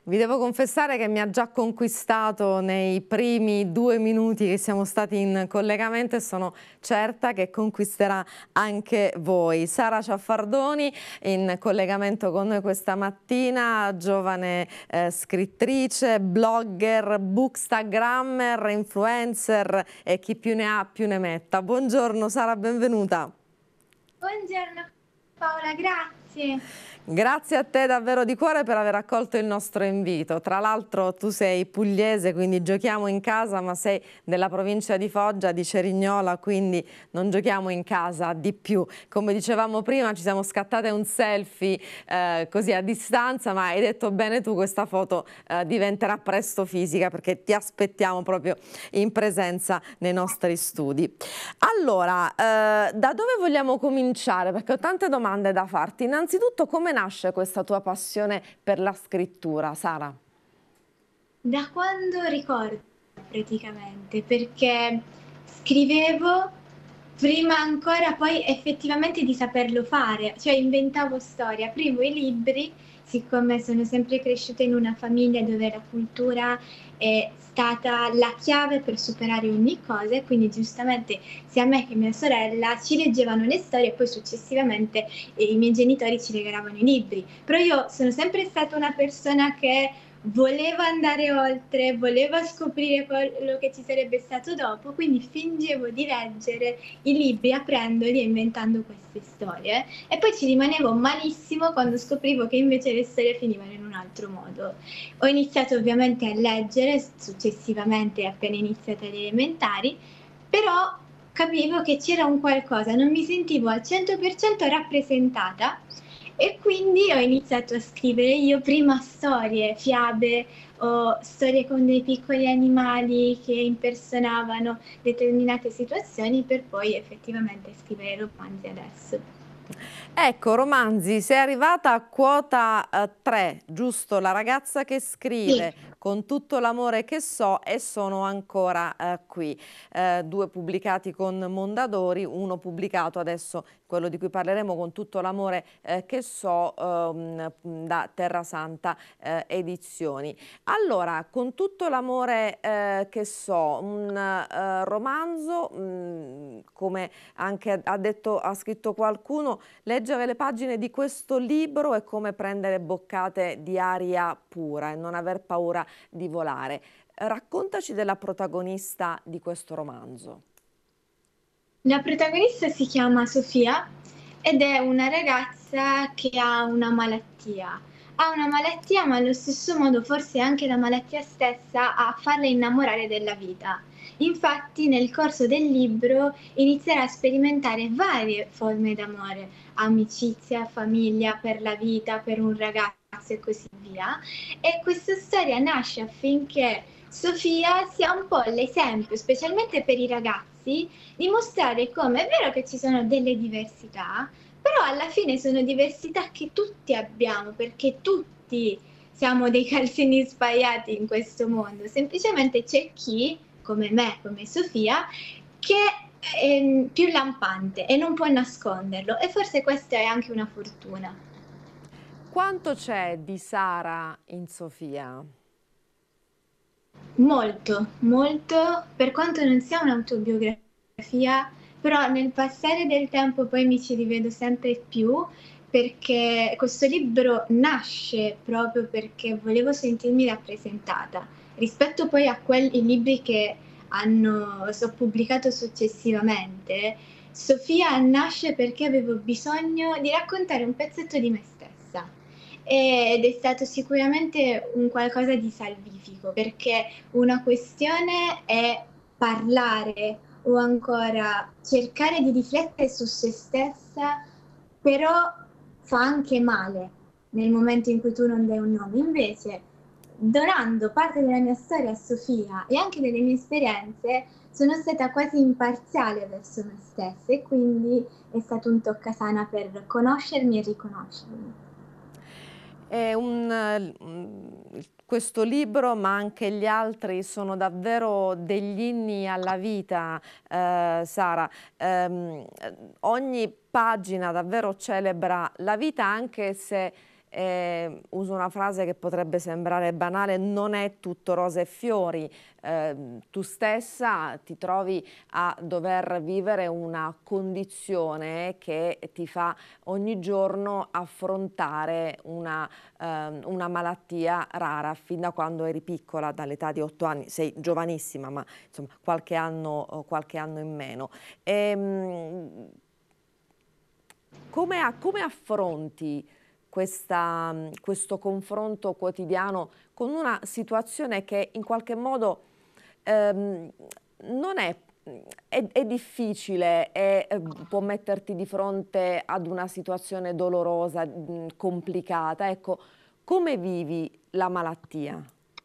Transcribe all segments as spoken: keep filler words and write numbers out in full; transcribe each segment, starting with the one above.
Vi devo confessare che mi ha già conquistato nei primi due minuti che siamo stati in collegamento e sono certa che conquisterà anche voi. Sara Ciaffardoni in collegamento con noi questa mattina, giovane eh, scrittrice, blogger, bookstagrammer, influencer e chi più ne ha più ne metta. Buongiorno Sara, benvenuta. Buongiorno Paola, grazie. Grazie a te davvero di cuore per aver accolto il nostro invito. Tra l'altro tu sei pugliese, quindi giochiamo in casa, ma sei della provincia di Foggia, di Cerignola, quindi non giochiamo in casa di più. Come dicevamo prima, ci siamo scattate un selfie eh, così a distanza, ma hai detto bene tu, questa foto eh, diventerà presto fisica perché ti aspettiamo proprio in presenza nei nostri studi. Allora, eh, da dove vogliamo cominciare? Perché ho tante domande da farti. Innanzitutto, come nasce questa tua passione per la scrittura, Sara? Da quando ricordo praticamente, perché scrivevo prima ancora poi effettivamente di saperlo fare, cioè inventavo storie, aprivo i libri, siccome sono sempre cresciuta in una famiglia dove la cultura è stata la chiave per superare ogni cosa, e quindi giustamente sia me che mia sorella ci leggevano le storie e poi successivamente eh, i miei genitori ci regalavano i libri. Però io sono sempre stata una persona che voleva andare oltre, voleva scoprire quello che ci sarebbe stato dopo, quindi fingevo di leggere i libri aprendoli e inventando queste storie, e poi ci rimanevo malissimo quando scoprivo che invece le storie finivano in un altro modo. Ho iniziato ovviamente a leggere successivamente, appena iniziate le elementari, però capivo che c'era un qualcosa, non mi sentivo al cento per cento rappresentata, e quindi ho iniziato a scrivere io prima storie, fiabe o storie con dei piccoli animali che impersonavano determinate situazioni, per poi effettivamente scrivere romanzi adesso. Ecco, romanzi, sei arrivata a quota eh, tre, giusto? La ragazza che Sì. scrive con tutto l'amore che so, e sono ancora eh, qui. Eh, due pubblicati con Mondadori, uno pubblicato adesso, quello di cui parleremo, con tutto l'amore eh, che so, ehm, da Terra Santa eh, Edizioni. Allora, con tutto l'amore eh, che so, un eh, romanzo, mh, come anche ha detto, ha scritto qualcuno, leggere le pagine di questo libro è come prendere boccate di aria pura e non aver paura di volare. Raccontaci della protagonista di questo romanzo. La protagonista si chiama Sofia ed è una ragazza che ha una malattia. Ha una malattia, ma allo stesso modo forse anche la malattia stessa a farla innamorare della vita. Infatti, nel corso del libro inizierà a sperimentare varie forme d'amore, amicizia, famiglia, per la vita, per un ragazzo e così via. E questa storia nasce affinché Sofia sia un po' l'esempio, specialmente per i ragazzi, dimostrare come è vero che ci sono delle diversità, però alla fine sono diversità che tutti abbiamo, perché tutti siamo dei calzini sbagliati in questo mondo. Semplicemente c'è chi, come me, come Sofia, che è più lampante e non può nasconderlo, e forse questa è anche una fortuna. Quanto c'è di Sara in Sofia? Molto, molto, per quanto non sia un'autobiografia, però nel passare del tempo poi mi ci rivedo sempre più, perché questo libro nasce proprio perché volevo sentirmi rappresentata. Rispetto poi a quelli libri che hanno, so, pubblicato successivamente, Sofia nasce perché avevo bisogno di raccontare un pezzetto di me stessa. Ed è stato sicuramente un qualcosa di salvifico, perché una questione è parlare o ancora cercare di riflettere su se stessa, però fa anche male nel momento in cui tu non dai un nome. Invece, donando parte della mia storia a Sofia e anche delle mie esperienze, sono stata quasi imparziale verso me stessa, e quindi è stato un toccasana per conoscermi e riconoscermi. È un, eh, questo libro, ma anche gli altri, sono davvero degli inni alla vita, eh, Sara. Ehm, ogni pagina davvero celebra la vita, anche se eh, uso una frase che potrebbe sembrare banale, non è tutto rose e fiori. Eh, tu stessa ti trovi a dover vivere una condizione che ti fa ogni giorno affrontare una, ehm, una malattia rara fin da quando eri piccola, dall'età di otto anni. Sei giovanissima, ma insomma qualche anno, qualche anno in meno. Ehm, come, a- come affronti questa, questo confronto quotidiano con una situazione che in qualche modo ehm, non è, è, è difficile e eh, può metterti di fronte ad una situazione dolorosa, mh, complicata? Ecco, come vivi la malattia?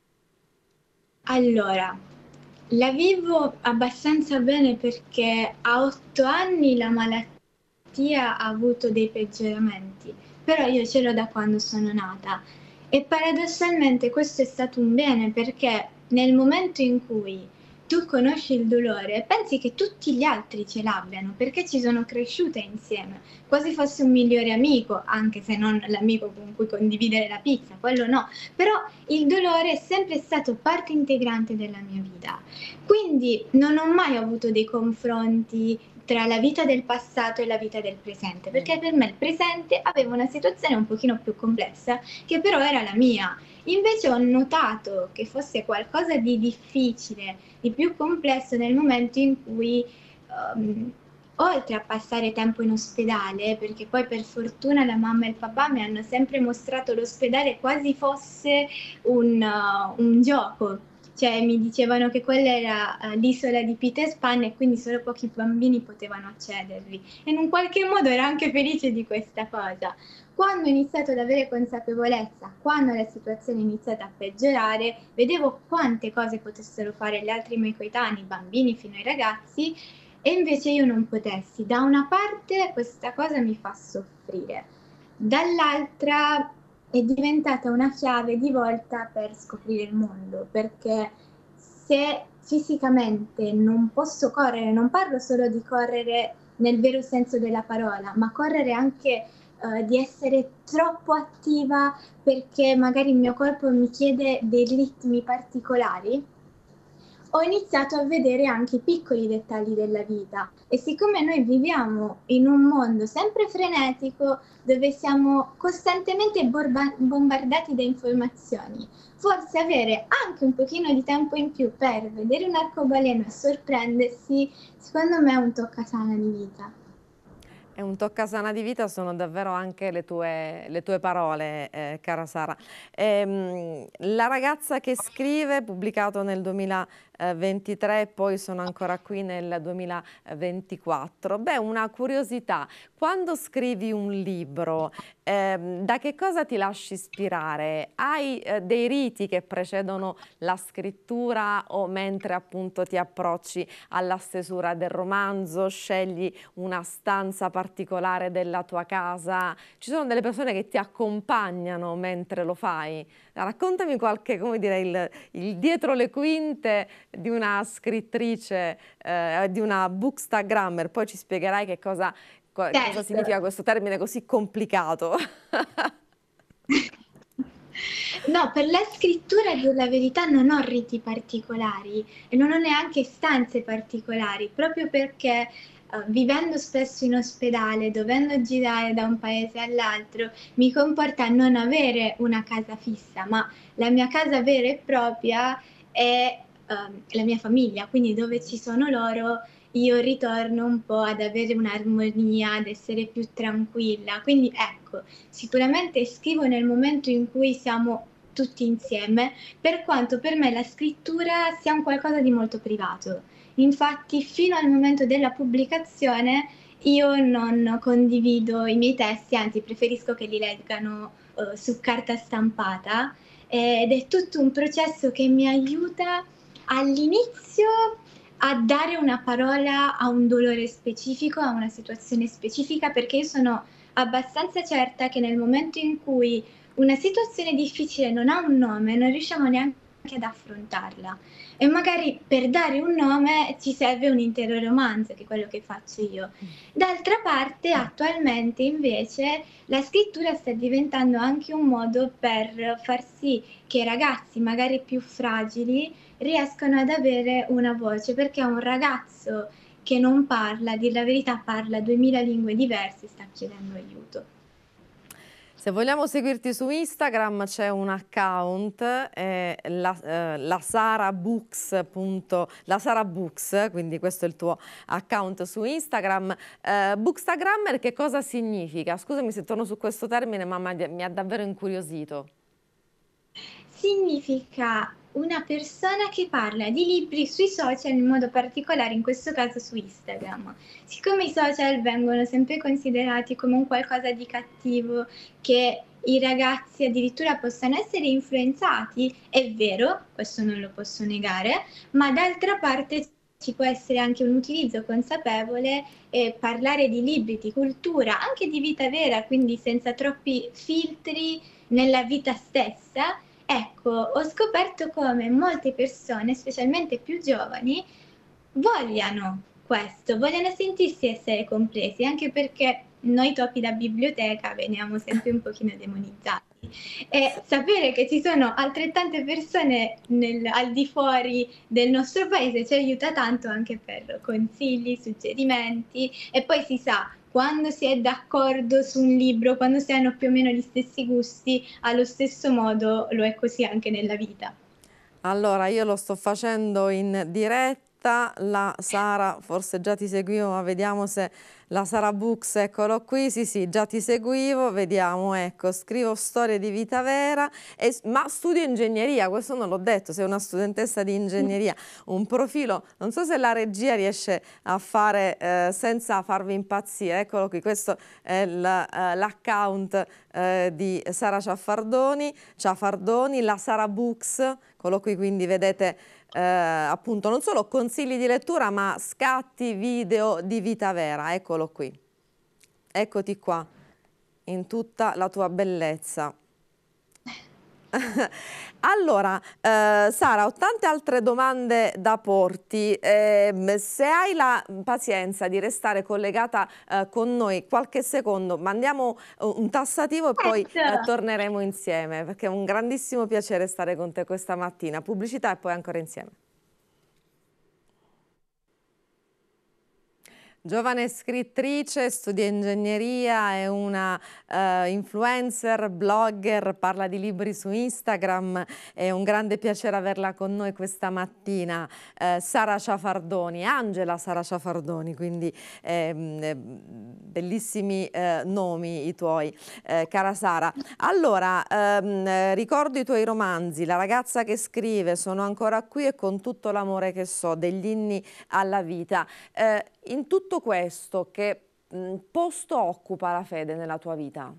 Allora, la vivo abbastanza bene perché a otto anni la malattia ha avuto dei peggioramenti, però io ce l'ho da quando sono nata e paradossalmente questo è stato un bene perché nel momento in cui tu conosci il dolore, pensi che tutti gli altri ce l'abbiano perché ci sono cresciute insieme, quasi fosse un migliore amico, anche se non l'amico con cui condividere la pizza, quello no, però il dolore è sempre stato parte integrante della mia vita. Quindi non ho mai avuto dei confronti tra la vita del passato e la vita del presente, perché per me il presente aveva una situazione un pochino più complessa, che però era la mia. Invece ho notato che fosse qualcosa di difficile, di più complesso nel momento in cui um, oltre a passare tempo in ospedale, perché poi per fortuna la mamma e il papà mi hanno sempre mostrato l'ospedale quasi fosse un, uh, un gioco, cioè mi dicevano che quella era uh, l'isola di Peter Pan e quindi solo pochi bambini potevano accedervi e in un qualche modo ero anche felice di questa cosa. Quando ho iniziato ad avere consapevolezza, quando la situazione è iniziata a peggiorare, vedevo quante cose potessero fare gli altri miei coetanei, bambini fino ai ragazzi, e invece io non potessi. Da una parte questa cosa mi fa soffrire, dall'altra è diventata una chiave di volta per scoprire il mondo, perché se fisicamente non posso correre, non parlo solo di correre nel vero senso della parola, ma correre anche eh, di essere troppo attiva perché magari il mio corpo mi chiede dei ritmi particolari, ho iniziato a vedere anche i piccoli dettagli della vita e siccome noi viviamo in un mondo sempre frenetico dove siamo costantemente borba- bombardati da informazioni, forse avere anche un pochino di tempo in più per vedere un arcobaleno e sorprendersi, secondo me è un toccasana di vita. È un toccasana di vita, sono davvero anche le tue, le tue parole, eh, cara Sara. Ehm, La ragazza che scrive, pubblicato nel duemilaventitré e poi sono ancora qui nel duemilaventiquattro. Beh, una curiosità, quando scrivi un libro, ehm, da che cosa ti lasci ispirare? Hai eh, dei riti che precedono la scrittura o mentre appunto ti approcci alla stesura del romanzo, scegli una stanza particolare della tua casa? Ci sono delle persone che ti accompagnano mentre lo fai? Raccontami qualche, come dire, il, il dietro le quinte di una scrittrice, eh, di una bookstagrammer, poi ci spiegherai che cosa, co- cosa Certo. significa questo termine così complicato. No, per la scrittura, a dir la verità, non ho riti particolari e non ho neanche stanze particolari, proprio perché eh, vivendo spesso in ospedale, dovendo girare da un paese all'altro, mi comporta non avere una casa fissa, ma la mia casa vera e propria è ehm, la mia famiglia, quindi dove ci sono loro io ritorno un po' ad avere un'armonia, ad essere più tranquilla. Quindi ecco, sicuramente scrivo nel momento in cui siamo tutti insieme, per quanto per me la scrittura sia un qualcosa di molto privato. Infatti, fino al momento della pubblicazione io non condivido i miei testi, anzi preferisco che li leggano eh, su carta stampata ed è tutto un processo che mi aiuta all'inizio a dare una parola a un dolore specifico, a una situazione specifica, perché io sono abbastanza certa che nel momento in cui una situazione difficile non ha un nome, non riusciamo neanche anche ad affrontarla. E magari per dare un nome ci serve un intero romanzo, che è quello che faccio io. D'altra parte, attualmente invece la scrittura sta diventando anche un modo per far sì che i ragazzi magari più fragili riescano ad avere una voce, perché un ragazzo che non parla, a dir la verità, parla duemila lingue diverse, sta chiedendo aiuto. Se vogliamo seguirti su Instagram c'è un account, eh, la, eh, la Sara Books, punto, la Sara Books, quindi questo è il tuo account su Instagram. Eh, Bookstagrammer che cosa significa? Scusami se torno su questo termine, ma mi ha davvero incuriosito. Significa una persona che parla di libri sui social, in modo particolare in questo caso su Instagram. Siccome i social vengono sempre considerati come un qualcosa di cattivo, che i ragazzi addirittura possano essere influenzati, è vero, questo non lo posso negare, ma d'altra parte ci può essere anche un utilizzo consapevole e parlare di libri, di cultura, anche di vita vera, quindi senza troppi filtri nella vita stessa. Ecco, ho scoperto come molte persone, specialmente più giovani, vogliano questo, vogliono sentirsi essere compresi, anche perché noi topi da biblioteca veniamo sempre un pochino demonizzati. E sapere che ci sono altrettante persone nel, al di fuori del nostro paese ci aiuta tanto anche per consigli, suggerimenti, e poi si sa, quando si è d'accordo su un libro, quando si hanno più o meno gli stessi gusti, allo stesso modo lo è così anche nella vita. Allora, io lo sto facendo in diretta, la Sara, forse già ti seguivo, ma vediamo se la Sara Books, eccolo qui, sì sì, già ti seguivo, vediamo, ecco, scrivo storie di vita vera, e, ma studio ingegneria, questo non l'ho detto, sei una studentessa di ingegneria, un profilo, non so se la regia riesce a fare eh, senza farvi impazzire, eccolo qui, questo è l'account eh, di Sara Ciaffardoni, Ciaffardoni, la Sara Books, eccolo qui, quindi vedete eh, appunto non solo consigli di lettura ma scatti video di vita vera, eccolo qui, eccoti qua in tutta la tua bellezza. Allora, eh, Sara, ho tante altre domande da porti. Eh, se hai la pazienza di restare collegata eh, con noi qualche secondo, mandiamo un tassativo e poi eh, torneremo insieme, perché è un grandissimo piacere stare con te questa mattina. Pubblicità e poi ancora insieme. Giovane scrittrice, studia ingegneria, è una uh, influencer, blogger, parla di libri su Instagram, è un grande piacere averla con noi questa mattina. Uh, Sara Ciaffardoni, Angela Sara Ciaffardoni, quindi eh, bellissimi eh, nomi i tuoi, eh, cara Sara. Allora, ehm, ricordo i tuoi romanzi, La ragazza che scrive, Sono ancora qui e Con tutto l'amore che so, degli inni alla vita. Eh, in tutto questo, che mh, posto occupa la fede nella tua vita?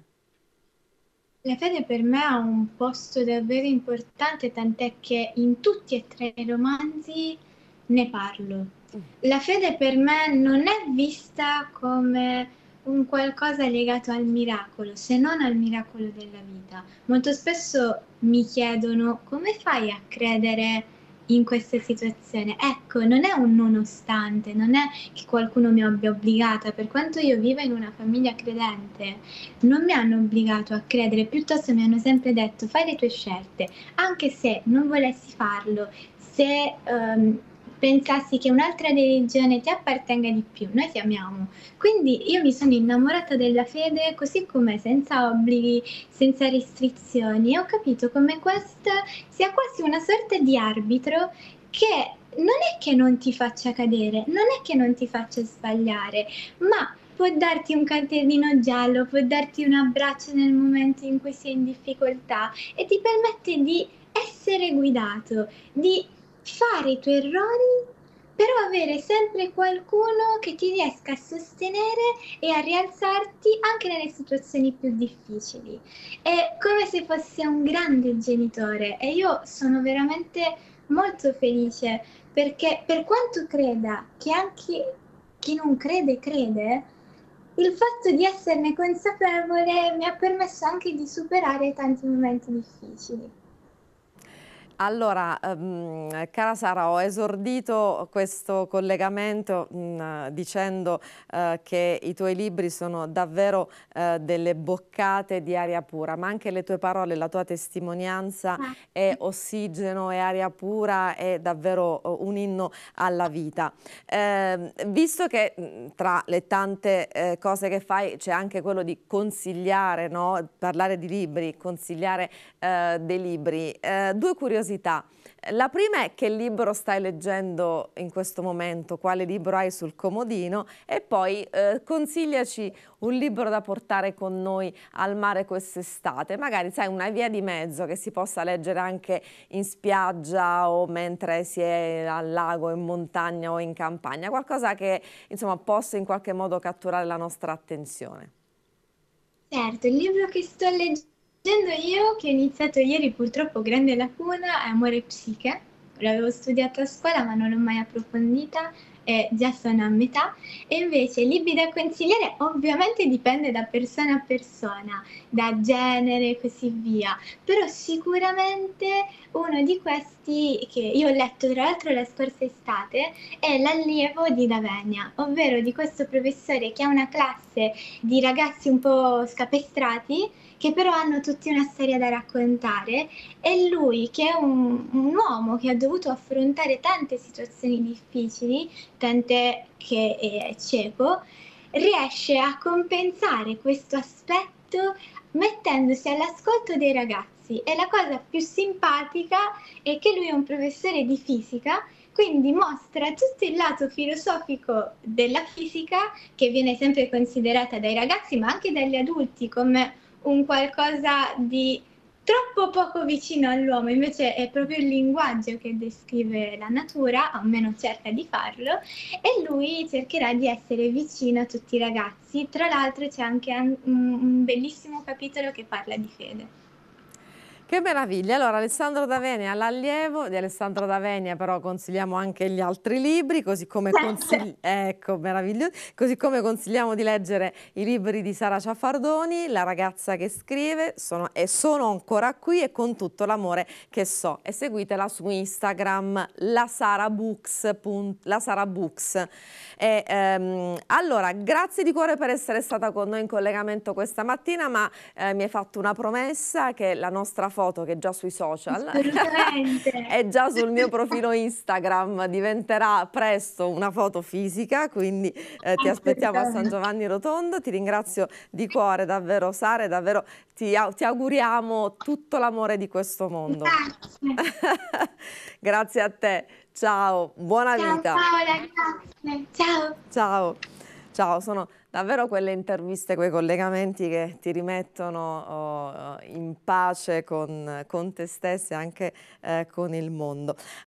La fede per me ha un posto davvero importante, tant'è che in tutti e tre i romanzi ne parlo. La fede per me non è vista come un qualcosa legato al miracolo, se non al miracolo della vita. Molto spesso mi chiedono come fai a credere in questa situazione. Ecco, non è un nonostante, non è che qualcuno mi abbia obbligata, per quanto io viva in una famiglia credente, non mi hanno obbligato a credere, piuttosto mi hanno sempre detto fai le tue scelte, anche se non volessi farlo, se um, pensassi che un'altra religione ti appartenga di più, noi ti amiamo. Quindi io mi sono innamorata della fede così com'è, senza obblighi, senza restrizioni, e ho capito come questa sia quasi una sorta di arbitro che non è che non ti faccia cadere, non è che non ti faccia sbagliare, ma può darti un cartellino giallo, può darti un abbraccio nel momento in cui sei in difficoltà e ti permette di essere guidato, di fare i tuoi errori, però avere sempre qualcuno che ti riesca a sostenere e a rialzarti anche nelle situazioni più difficili. È come se fosse un grande genitore e io sono veramente molto felice perché per quanto creda che anche chi non crede crede, il fatto di esserne consapevole mi ha permesso anche di superare tanti momenti difficili. Allora, ehm, cara Sara, ho esordito questo collegamento mh, dicendo eh, che i tuoi libri sono davvero eh, delle boccate di aria pura, ma anche le tue parole, la tua testimonianza Ah, è ossigeno, è aria pura, è davvero eh, un inno alla vita. Eh, visto che mh, tra le tante eh, cose che fai c'è anche quello di consigliare, no? Parlare di libri, consigliare eh, dei libri, eh, due curiosità. La prima è che libro stai leggendo in questo momento, quale libro hai sul comodino, e poi eh, consigliaci un libro da portare con noi al mare quest'estate, magari sai una via di mezzo che si possa leggere anche in spiaggia o mentre si è al lago, in montagna o in campagna, qualcosa che insomma possa in qualche modo catturare la nostra attenzione. certo, il libro che sto leggendo io, che ho iniziato ieri, purtroppo grande lacuna, è Amore e Psiche. L'avevo studiato a scuola ma non l'ho mai approfondita e già sono a metà. E invece libri da consigliare ovviamente dipende da persona a persona, da genere e così via. Però sicuramente uno di questi che io ho letto tra l'altro la scorsa estate è L'allievo di Lavenia, ovvero di questo professore che ha una classe di ragazzi un po' scapestrati che però hanno tutti una storia da raccontare e lui che è un, un uomo che ha dovuto affrontare tante situazioni difficili, tante che è cieco, riesce a compensare questo aspetto mettendosi all'ascolto dei ragazzi e la cosa più simpatica è che lui è un professore di fisica, quindi mostra tutto il lato filosofico della fisica che viene sempre considerata dai ragazzi ma anche dagli adulti come un qualcosa di troppo poco vicino all'uomo, invece è proprio il linguaggio che descrive la natura, almeno cerca di farlo, e lui cercherà di essere vicino a tutti i ragazzi. Tra l'altro c'è anche un, un bellissimo capitolo che parla di fede. Che meraviglia! Allora Alessandro D'Avenia, L'allievo di Alessandro D'Avenia, però consigliamo anche gli altri libri, così come, consigli ecco, meraviglioso. Così come consigliamo di leggere i libri di Sara Ciaffardoni, La ragazza che scrive, sono, e sono ancora qui e con tutto l'amore che so. E seguitela su Instagram, la Sara Books. La Sara Books. E, ehm, allora, grazie di cuore per essere stata con noi in collegamento questa mattina, ma eh, mi hai fatto una promessa che la nostra foto foto che è già sui social, Assolutamente. è già sul mio profilo Instagram, diventerà presto una foto fisica, quindi eh, ti aspettiamo a San Giovanni Rotondo. Ti ringrazio di cuore davvero Sara, e davvero ti, ti auguriamo tutto l'amore di questo mondo. Grazie. Grazie a te, ciao, buona Ciao vita. Paola, grazie. Ciao. Ciao. Ciao, sono davvero quelle interviste, quei collegamenti che ti rimettono oh, in pace con, con te stessa e anche eh, con il mondo.